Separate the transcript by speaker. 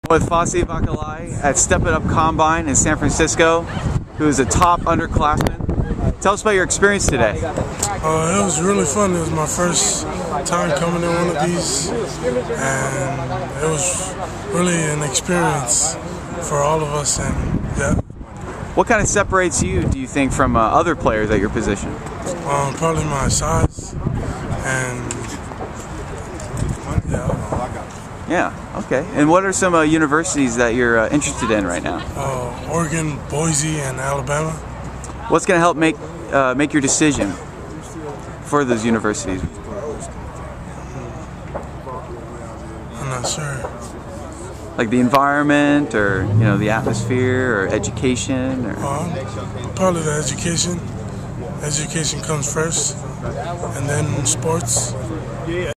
Speaker 1: With Fassi Bakalai at Step It Up Combine in San Francisco, who is a top underclassman. Tell us about your experience today.
Speaker 2: It was really fun. It was my first time coming in one of these, and it was really an experience for all of us. And yeah.
Speaker 1: What kind of separates you, do you think, from other players at your position?
Speaker 2: Probably my size, and yeah.
Speaker 1: Yeah, okay. And what are some universities that you're interested in right now?
Speaker 2: Oregon, Boise, and Alabama.
Speaker 1: What's going to help make your decision for those universities?
Speaker 2: I'm not sure.
Speaker 1: Like the environment, or the atmosphere, or education, or
Speaker 2: probably the education. Education comes first, and then sports.